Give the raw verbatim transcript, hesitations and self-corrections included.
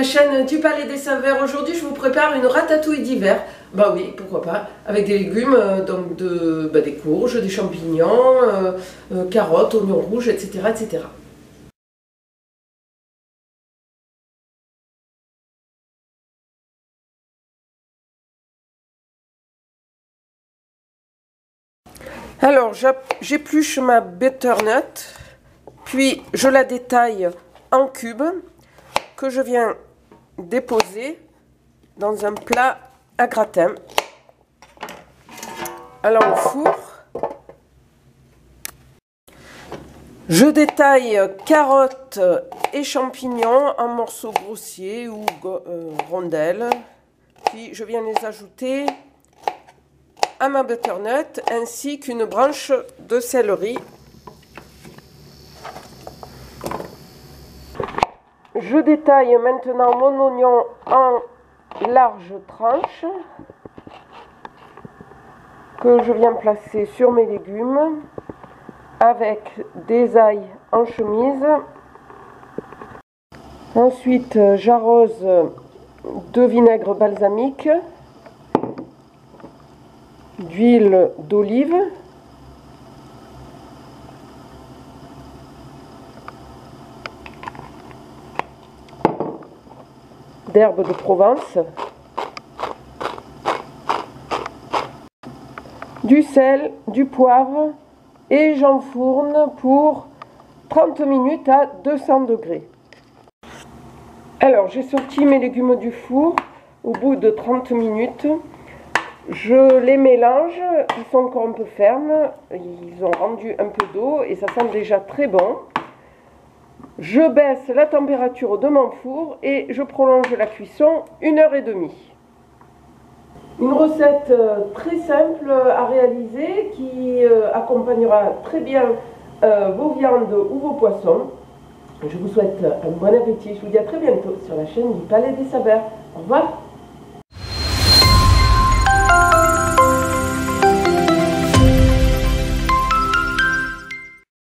la chaîne du Palais des Saveurs. Aujourd'hui, je vous prépare une ratatouille d'hiver. Bah oui, pourquoi pas, avec des légumes, euh, donc de, bah, des courges, des champignons, euh, euh, carottes, oignons rouges, et cetera, et cetera. Alors, j'épluche ma butternut, puis je la détaille en cubes que je viens déposer dans un plat à gratin. Alors au four, je détaille carottes et champignons en morceaux grossiers ou euh, rondelles. Puis je viens les ajouter à ma butternut ainsi qu'une branche de céleri. Je détaille maintenant mon oignon en larges tranches que je viens placer sur mes légumes avec des ails en chemise. Ensuite, j'arrose de vinaigre balsamique, d'huile d'olive, d'herbes de Provence, du sel, du poivre et j'enfourne pour trente minutes à deux cents degrés. Alors j'ai sorti mes légumes du four au bout de trente minutes. Je les mélange, ils sont encore un peu fermes, ils ont rendu un peu d'eau et ça sent déjà très bon. Je baisse la température de mon four et je prolonge la cuisson une heure et demie. Une recette très simple à réaliser qui accompagnera très bien vos viandes ou vos poissons. Je vous souhaite un bon appétit. Je vous dis à très bientôt sur la chaîne du Palais des Saveurs. Au revoir.